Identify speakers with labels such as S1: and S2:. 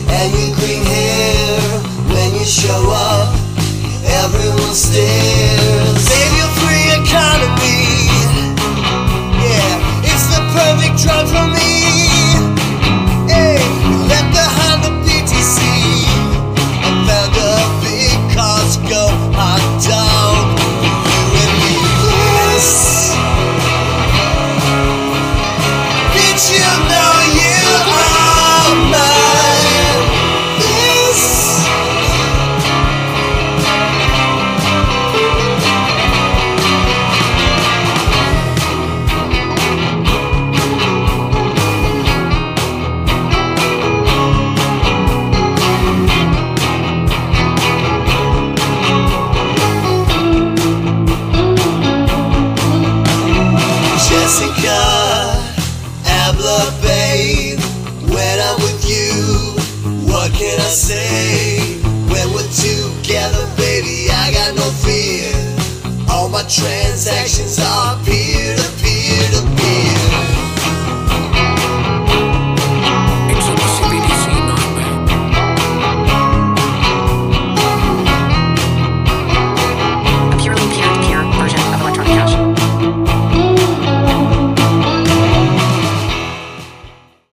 S1: and your green hair. When you show up, everyone stares. Save your free economy. Yeah, it's the perfect drug for me. Hey, we left behind the BTC and found a big Costco hot dog for you and me. Bliss. Did you know you are mine? Bliss. Jessica, habla, babe. When I'm with you, what can I say? When we're together, baby, I got no fear. All my transactions are peer-to-peer.